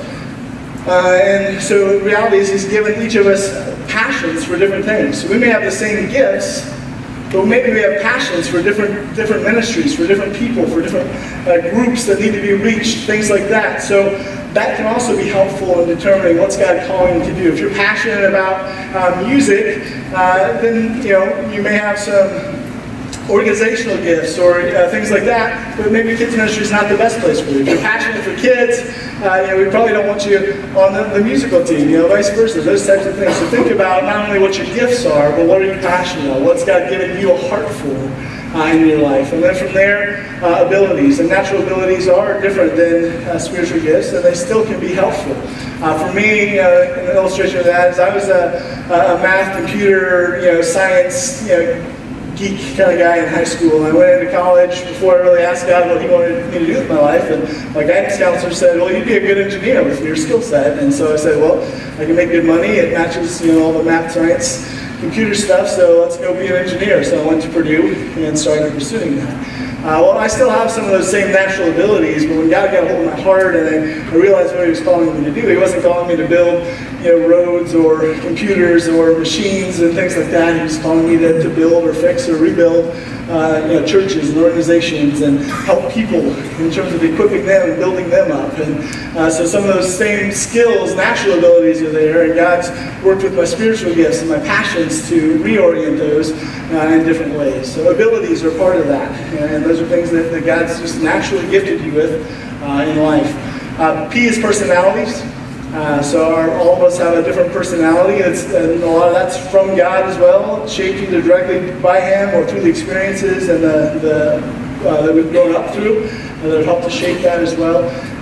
Uh, and so the reality is He's given each of us passions for different things. So we may have the same gifts, but maybe we have passions for different different ministries, for different people, for different uh, groups that need to be reached, things like that. So that can also be helpful in determining what's God calling you to do. If you're passionate about uh, music, uh, then you know you may have some organizational gifts or uh, things like that, but maybe kids ministry is not the best place for you. If you're passionate for kids, uh, you know, we probably don't want you on the, the musical team, you know, vice versa, those types of things. So think about not only what your gifts are, but what are you passionate about? What's God given you a heart for uh, in your life? And then from there, uh, abilities. And natural abilities are different than uh, spiritual gifts, and they still can be helpful. Uh, for me, uh, an illustration of that is I was a, a math, computer, you know, science, you know, geek kind of guy in high school, and I went into college before I really asked God what He wanted me to do with my life, and my guidance counselor said, well, you'd be a good engineer with your skill set. And so I said, well, I can make good money, it matches you know all the math, science, computer stuff, so let's go be an engineer. So I went to Purdue and started pursuing that. Uh, well, I still have some of those same natural abilities, but when God got a hold of my heart and I, I realized what He was calling me to do, He wasn't calling me to build you know, roads or computers or machines and things like that. He was calling me to, to build or fix or rebuild uh, you know, churches and organizations and help people in terms of equipping them and building them up. And uh, so some of those same skills, natural abilities are there, and God's worked with my spiritual gifts and my passions to reorient those uh, in different ways. So abilities are part of that, and those are things that, that God's just naturally gifted you with uh, in life. Uh, P is personalities. Uh, so our, all of us have a different personality, it's, and a lot of that's from God as well, shaped either directly by Him or through the experiences and the, the, uh, that we've grown up through, and that have helped to shape that as well.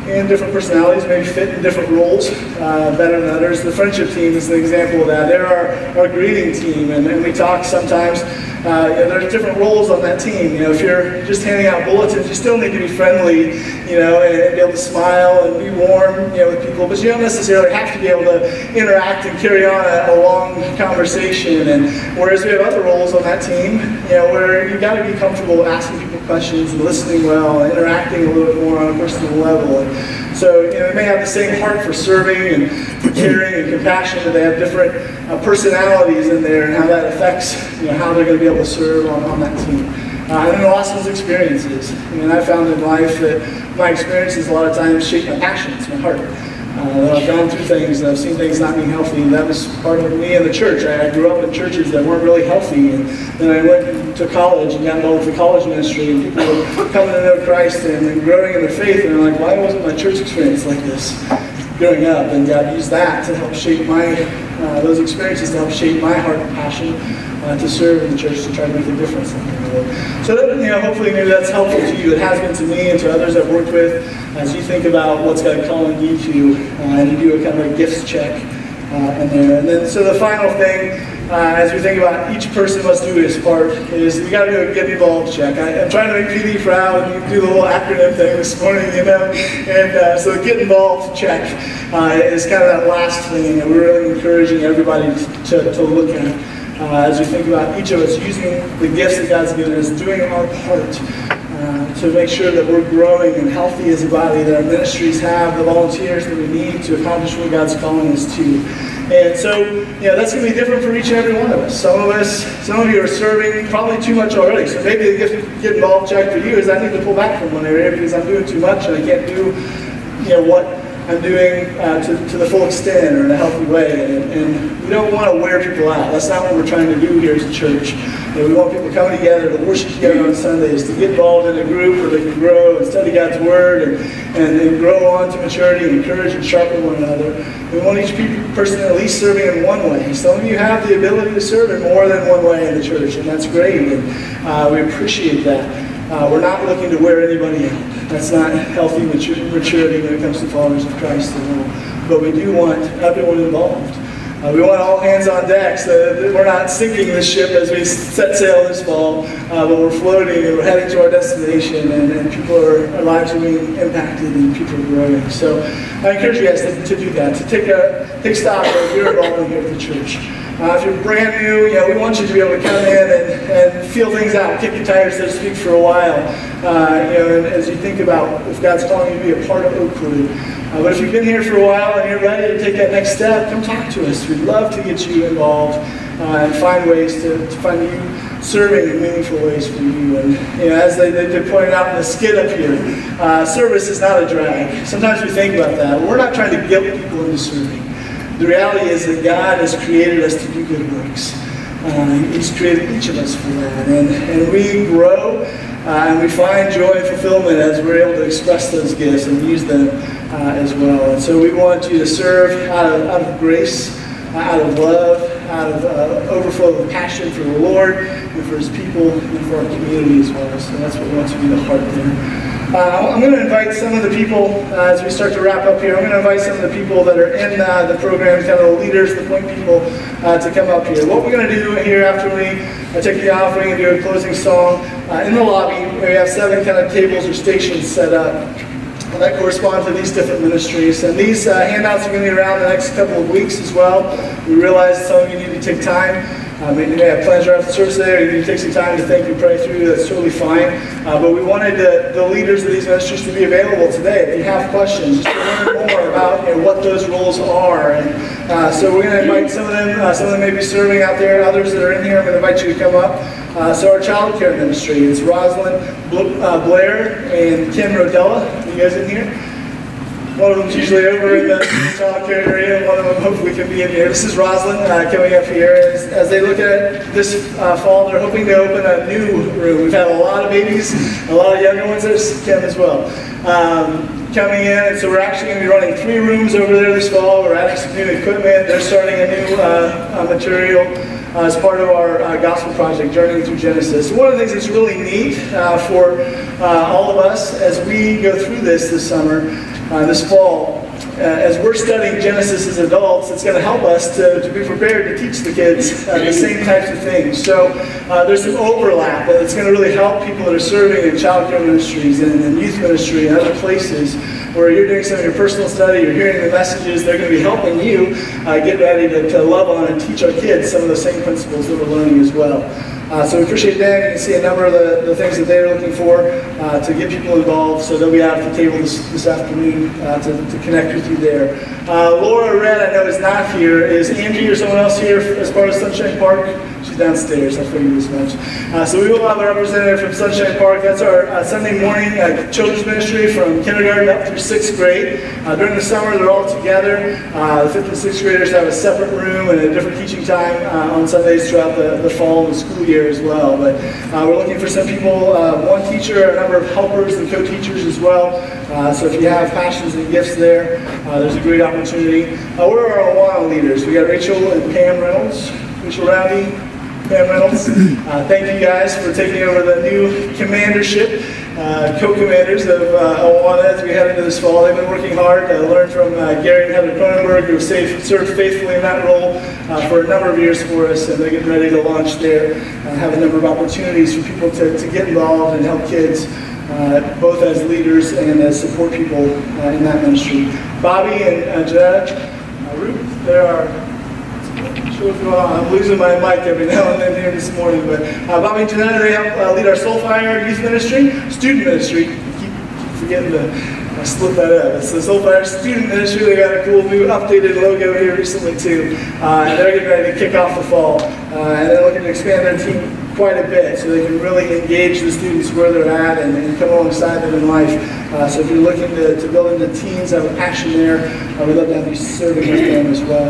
and different personalities maybe fit in different roles uh, better than others. The friendship team is an example of that. They're our, our greeting team, and, and we talk sometimes. Uh, you know, there's different roles on that team. You know, if you're just handing out bulletins, you still need to be friendly, you know, and, and be able to smile and be warm, you know, with people. But you don't necessarily have to be able to interact and carry on a, a long conversation. And whereas we have other roles on that team, you know, where you got to be comfortable asking people questions and listening well and interacting a little bit more on a personal level. And so, you know, they may have the same heart for serving and for caring and compassion, but they have different uh, personalities in there and how that affects, you know, how they're going to be able to serve on, on that team. Uh, and then lost those experiences. I mean, I found in life that my experiences a lot of times shape my passions, my heart. Uh, I've gone through things and I've seen things not being healthy, and that was part of me in the church. I, I grew up in churches that weren't really healthy, and then I went to college and got involved with the college ministry, and people were coming to know Christ and, and growing in their faith, and they're like, why wasn't my church experience like this growing up? And God used that to help shape my, uh, those experiences to help shape my heart and passion uh, to serve in the church, to try to make a difference in the world. So that, you know, hopefully maybe that's helpful to you. It has been to me and to others I've worked with as you think about what's God calling you to, uh, and you do a kind of a gifts check uh, in there. And then, so the final thing, uh, as we think about each person must do his part, is we got to do a get involved check. I, I'm trying to make P D proud and do the little acronym thing this morning, you know. And uh, so the get involved check uh, is kind of that last thing, and we're really encouraging everybody to, to look at. Uh, as we think about each of us using the gifts that God's given us, doing our part uh, to make sure that we're growing and healthy as a body, that our ministries have the volunteers that we need to accomplish what God's calling us to. And so, you know, that's going to be different for each and every one of us. Some of us, some of you are serving probably too much already. So maybe the gift, get involved check for you is I need to pull back from one area because I'm doing too much and I can't do, you know, what I'm doing uh, to, to the full extent or in a healthy way. And, and we don't want to wear people out. That's not what we're trying to do here as a church. You know, we want people coming together to worship together on Sundays, to get involved in a group where they can grow and study God's Word and, and, and grow on to maturity and encourage and sharpen one another. We want each person at least serving in one way. Some of you have the ability to serve in more than one way in the church, and that's great. And uh, we appreciate that. Uh, we're not looking to wear anybody out. That's not healthy maturity when it comes to followers of Christ at all. But we do want everyone involved. Uh, we want all hands on deck so that we're not sinking the ship as we set sail this fall, uh, but we're floating and we're heading to our destination, and, and people are, our lives are being impacted and people are growing. So I encourage you guys to, to do that, to take a take stock of your involvement here at the church. Uh, if you're brand new, you know, we want you to be able to come in and, and feel things out, kick your tires, so to speak, for a while. Uh, you know, and as you think about if God's calling you to be a part of Oakwood. Uh, but if you've been here for a while and you're ready to take that next step, come talk to us. We'd love to get you involved uh, and find ways to, to find you serving in meaningful ways for you. And you know, as they, they pointed out in the skit up here, uh, service is not a drag. Sometimes we think about that. We're not trying to guilt people into serving. The reality is that God has created us to do good works. Uh, he's created each of us for that. And, and we grow uh, and we find joy and fulfillment as we're able to express those gifts and use them uh, as well. And so we want you to serve out of, out of grace, out of love, out of uh, overflow of passion for the Lord and for His people and for our community as well. So that's what we want to be the heart there. Uh, I'm going to invite some of the people, uh, as we start to wrap up here, I'm going to invite some of the people that are in uh, the program, kind of the leaders, the point people, uh, to come up here. What we're going to do here after we uh, take the offering and do a closing song, uh, in the lobby, we have seven kind of tables or stations set up that correspond to these different ministries. And these uh, handouts are going to be around the next couple of weeks as well. We realize some of you need to take time. Um, you may have plans right after service there. You need to take some time to think and pray through. That's totally fine. Uh, but we wanted the, the leaders of these ministries to be available today. If you have questions, just to learn more about, you know, what those roles are. And uh, so we're going to invite some of them. Uh, some of them may be serving out there. Others that are in here, I'm going to invite you to come up. Uh, so our child care ministry, it's Rosalind uh, Blair and Ken Rodella. You guys in here? One of them's usually over in the child care area, and one of them hopefully can be in here. This is Rosalind uh, coming up here. As, as they look at this uh, fall, they're hoping to open a new room. We've had a lot of babies, a lot of younger ones. There's Kim as well. Um, coming in, and so we're actually going to be running three rooms over there this fall. We're adding some new equipment. They're starting a new uh, uh, material uh, as part of our uh, gospel project, Journeying Through Genesis. One of the things that's really neat uh, for uh, all of us as we go through this this summer uh, this fall. Uh, as we're studying Genesis as adults, it's going to help us to, to be prepared to teach the kids uh, the same types of things. So uh, there's some overlap that's going to really help people that are serving in child care ministries and in youth ministry and other places where you're doing some of your personal study, you're hearing the messages, they're going to be helping you uh, get ready to, to love on and teach our kids some of the same principles that we're learning as well. Uh, so we appreciate them. You can see a number of the, the things that they're looking for uh, to get people involved. So they'll be out at the table this, this afternoon uh, to, to connect with you there. Uh, Laura Red, I know, is not here. Is Angie or someone else here as part of Sunshine Park? She's downstairs. I figured as much. Uh, so we will have a representative from Sunshine Park. That's our uh, Sunday morning uh, children's ministry from kindergarten up through sixth grade. Uh, during the summer, they're all together. Uh, the fifth and sixth graders have a separate room and a different teaching time uh, on Sundays throughout the, the fall and the school year as well. But uh, we're looking for some people, uh, one teacher, a number of helpers and co-teachers as well. Uh, so if you have passions and gifts there, uh, there's a great opportunity. Uh, we're our Awana leaders. We got Rachel and Pam Reynolds, Rachel Roundy, Pam Reynolds. Uh, thank you guys for taking over the new commandership, uh, co-commanders of uh, Awana as we head into this fall. They've been working hard to learn from uh, Gary and Heather Cronenberg, who have saved, served faithfully in that role uh, for a number of years for us, and they're getting ready to launch there, uh, have a number of opportunities for people to, to get involved and help kids, uh, both as leaders and as support people uh, in that ministry. Bobby and uh, Jeanette, uh, Ruth, there are I'm losing my mic every now and then here this morning, but uh, Bobby and Janetta, they help uh, lead our Soulfire youth ministry, student ministry. I keep, keep forgetting to uh, split that up. It's the Soulfire student ministry. They got a cool new updated logo here recently too, uh, and they're getting ready to kick off the fall, uh, and they're looking to expand their team quite a bit so they can really engage the students where they're at and, and come alongside them in life. Uh, so if you're looking to, to build into teens, have a passion there, uh, we'd love to have you serving with them as well.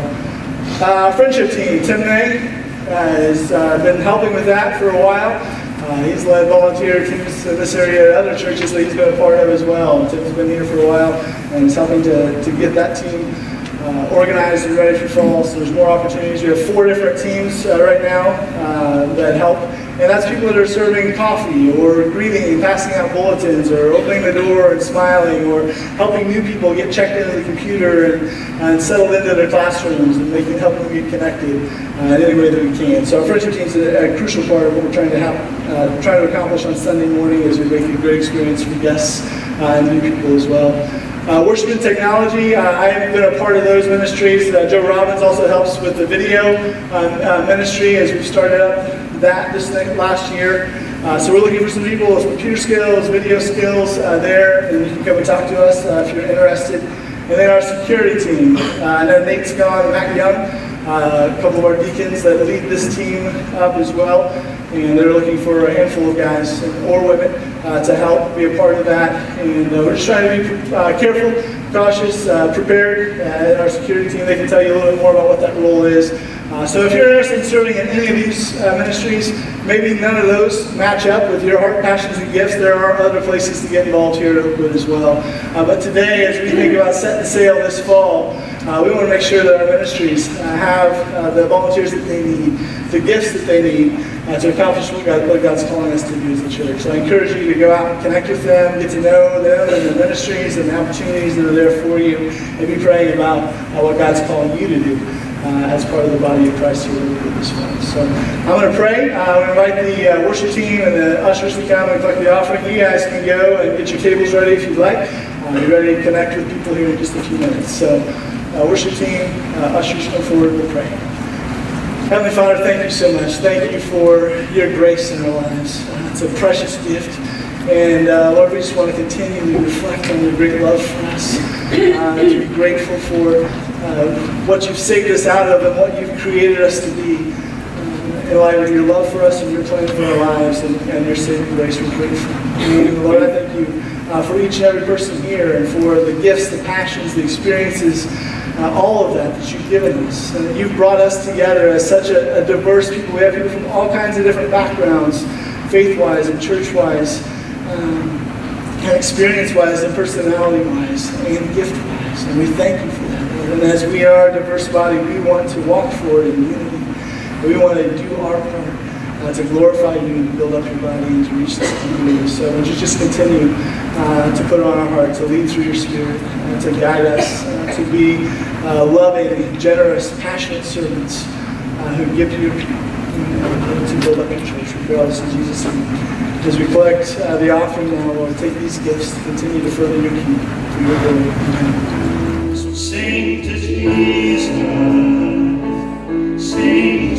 Uh, friendship team, Tim May uh, has uh, been helping with that for a while. Uh, he's led volunteer teams in this area at other churches that he's been a part of as well. And Tim's been here for a while and he's helping to, to get that team uh, organized and ready for fall. So there's more opportunities. We have four different teams uh, right now uh, that help. And that's people that are serving coffee or greeting and passing out bulletins or opening the door and smiling or helping new people get checked into the computer and, and settled into their classrooms and making, helping them get connected uh, in any way that we can. So our friendship team is a, a crucial part of what we're trying to, have, uh, trying to accomplish on Sunday morning as we make it a great experience for guests uh, and new people as well. Uh, worship and technology, uh, I have been a part of those ministries. Uh, Joe Robbins also helps with the video um, uh, ministry as we've started up that this thing last year. Uh, so we're looking for some people with computer skills, video skills uh, there, and you can come and talk to us uh, if you're interested. And then our security team. Uh, I know Nate's gone, Matt Young, uh, a couple of our deacons that lead this team up as well. And they're looking for a handful of guys or women uh, to help be a part of that. And uh, we're just trying to be uh, careful, cautious, uh, prepared. Uh, in our security team, they can tell you a little bit more about what that role is. Uh, so if you're interested in serving in any of these uh, ministries, maybe none of those match up with your heart, passions, and gifts. There are other places to get involved here at Oakwood as well. Uh, but today, as we think about setting sail this fall, uh, we want to make sure that our ministries uh, have uh, the volunteers that they need, the gifts that they need uh, to accomplish what, God, what God's calling us to do as a church. So I encourage you to go out and connect with them, get to know them and the ministries and the opportunities that are there for you, and be praying about uh, what God's calling you to do. Uh, as part of the body of Christ here this morning. So I'm going to pray. Uh, I'm going to invite the uh, worship team and the ushers to come and collect the offering. You guys can go and get your tables ready if you'd like. Uh, you're ready to connect with people here in just a few minutes. So uh, worship team, uh, ushers, come forward and pray. Heavenly Father, thank you so much. Thank you for your grace in our lives. Uh, it's a precious gift. And uh, Lord, we just want to continue to reflect on your great love for us, uh, to be grateful for uh, what you've saved us out of and what you've created us to be. Uh, in light of your love for us and your plan for our lives and, and your saving grace, we're grateful. And Lord, I thank you uh, for each and every person here and for the gifts, the passions, the experiences, uh, all of that that you've given us. And that you've brought us together as such a, a diverse people. We have people from all kinds of different backgrounds, faith-wise and church-wise, Um, and experience-wise and personality-wise and gift-wise. And we thank you for that, Lord. And as we are a diverse body, we want to walk forward in unity. We want to do our part uh, to glorify you, to build up your body, and to reach this community. So would you just continue uh, to put it on our heart, to lead through your Spirit, uh, to guide us, uh, to be uh, loving, generous, passionate servants uh, who give to your people, and to build up your church. We pray all this in Jesus' name. As we collect uh, the offering now, we'll take these gifts to continue to further your kingdom for your glory. Amen. So sing to Jesus, sing